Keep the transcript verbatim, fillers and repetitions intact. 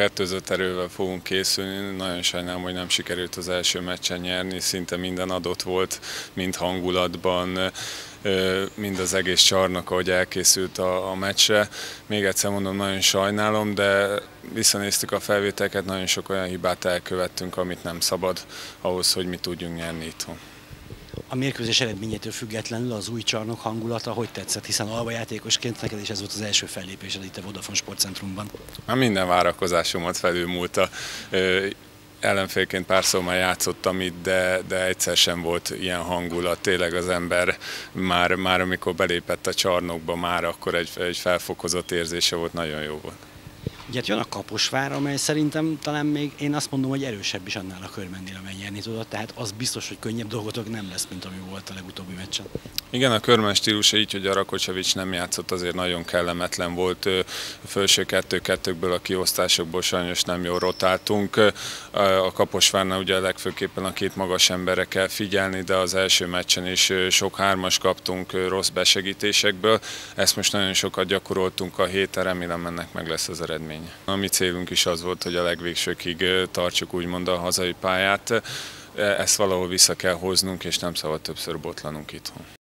kettőzött erővel fogunk készülni. Nagyon sajnálom, hogy nem sikerült az első meccsen nyerni. Szinte minden adott volt, mind hangulatban, mind az egész csarnok, ahogy elkészült a, a meccsre. Még egyszer mondom, nagyon sajnálom, de visszanéztük a felvételeket, nagyon sok olyan hibát elkövettünk, amit nem szabad ahhoz, hogy mi tudjunk nyerni itthon. A mérkőzés eredményétől függetlenül az új csarnok hangulata hogy tetszett, hiszen alvajátékosként neked is ez volt az első fellépésed itt a Vodafone Sportcentrumban. Már minden várakozásomat felülmúlta. Ellenfélként párszor már játszottam itt, de, de egyszer sem volt ilyen hangulat. Tényleg az ember már, már amikor belépett a csarnokba, már akkor egy, egy felfokozott érzése volt, nagyon jó volt. Ugye jön a Kaposvár, amely szerintem talán még én azt mondom, hogy erősebb is annál a Körmennél, amely nyerni tudott, tehát az biztos, hogy könnyebb dolgotok nem lesz, mint ami volt a legutóbbi meccsen. Igen, a Körmen stílusa így, hogy a Rakočević nem játszott, azért nagyon kellemetlen volt. A felső kettő-kettőkből, a kiosztásokból sajnos nem jól rotáltunk. A Kaposvárnál ugye legfőképpen a két magas emberre kell figyelni, de az első meccsen is sok hármas kaptunk rossz besegítésekből. Ezt most nagyon sokat gyakoroltunk a héten, remélem ennek meg lesz az eredmény. A mi célunk is az volt, hogy a legvégsőkig tartsuk úgymond a hazai pályát. Ezt valahol vissza kell hoznunk, és nem szabad többször botlanunk itthon.